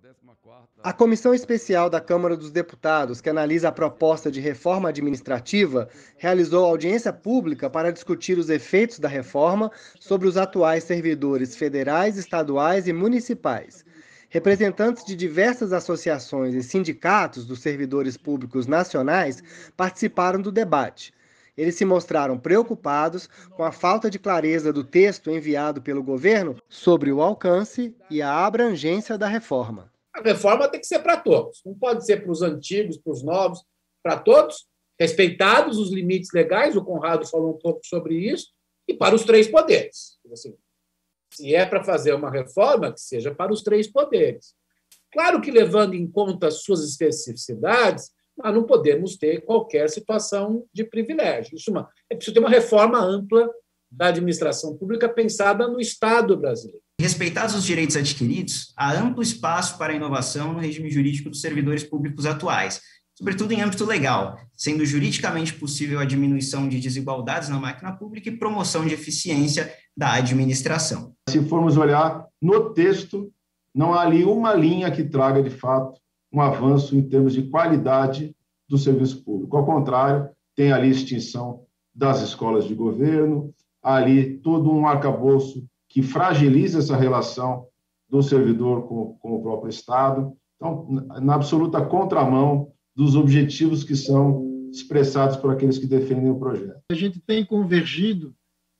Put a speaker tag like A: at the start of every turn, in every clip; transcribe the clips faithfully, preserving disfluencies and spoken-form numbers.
A: A Comissão Especial da Câmara dos Deputados, que analisa a proposta de reforma administrativa, realizou audiência pública para discutir os efeitos da reforma sobre os atuais servidores federais, estaduais e municipais. Representantes de diversas associações e sindicatos dos servidores públicos nacionais participaram do debate. Eles se mostraram preocupados com a falta de clareza do texto enviado pelo governo sobre o alcance e a abrangência da reforma.
B: A reforma tem que ser para todos, não pode ser para os antigos, para os novos, para todos, respeitados os limites legais, o Conrado falou um pouco sobre isso, e para os três poderes. Assim, se é para fazer uma reforma, que seja para os três poderes. Claro que levando em conta as suas especificidades, nós não podemos ter qualquer situação de privilégio. Isso é preciso ter uma reforma ampla da administração pública pensada no Estado brasileiro.
C: Respeitados os direitos adquiridos, há amplo espaço para a inovação no regime jurídico dos servidores públicos atuais, sobretudo em âmbito legal, sendo juridicamente possível a diminuição de desigualdades na máquina pública e promoção de eficiência da administração.
D: Se formos olhar no texto, não há ali uma linha que traga, de fato, um avanço em termos de qualidade do serviço público. Ao contrário, tem ali extinção das escolas de governo, há ali todo um arcabouço que fragiliza essa relação do servidor com, com o próprio Estado. Então, na absoluta contramão dos objetivos que são expressados por aqueles que defendem o projeto.
E: A gente tem convergido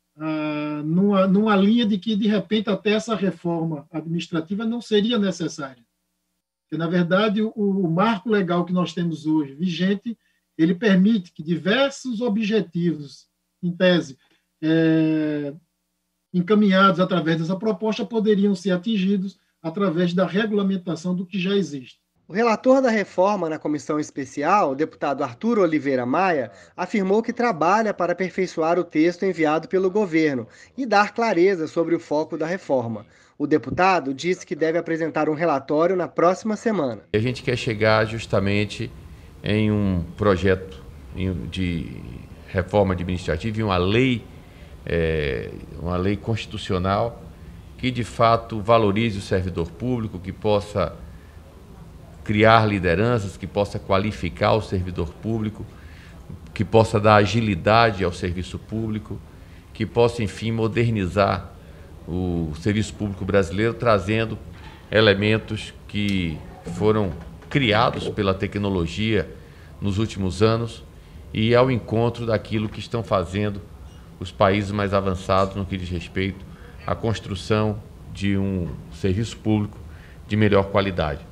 E: ah, numa, numa linha de que, de repente, até essa reforma administrativa não seria necessária. Porque, na verdade, o, o marco legal que nós temos hoje, vigente, ele permite que diversos objetivos, em tese, é, encaminhados através dessa proposta, poderiam ser atingidos através da regulamentação do que já existe.
A: O relator da reforma na comissão especial, o deputado Arthur Oliveira Maia, afirmou que trabalha para aperfeiçoar o texto enviado pelo governo e dar clareza sobre o foco da reforma. O deputado disse que deve apresentar um relatório na próxima semana.
F: A gente quer chegar justamente em um projeto de reforma administrativa, em uma lei, é, uma lei constitucional que de fato valorize o servidor público, que possa criar lideranças, que possa qualificar o servidor público, que possa dar agilidade ao serviço público, que possa, enfim, modernizar o serviço público brasileiro, trazendo elementos que foram criados pela tecnologia nos últimos anos e ao encontro daquilo que estão fazendo os países mais avançados no que diz respeito à construção de um serviço público de melhor qualidade.